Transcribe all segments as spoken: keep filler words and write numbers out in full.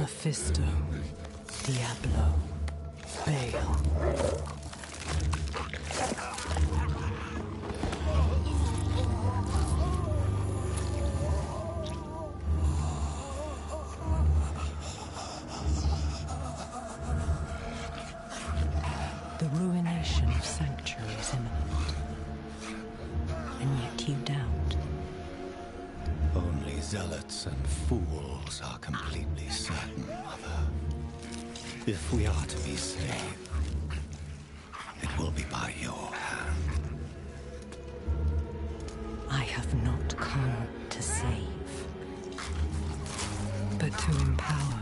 Mephisto, Diablo, Baal. The ruination of Sanctuary is imminent. And yet you doubt. Only zealots and fools are completely certain, Mother. If we are to be saved, it will be by your hand. I have not come to save, but to empower.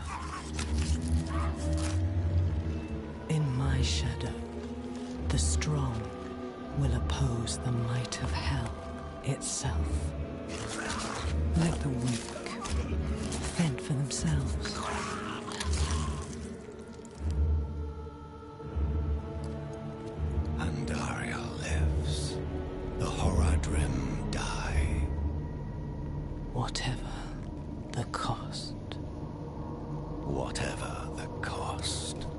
In my shadow, the strong will oppose the might of hell itself. Let the weak fend for themselves. Andaria lives. The Horadrim die. Whatever the cost. Whatever the cost.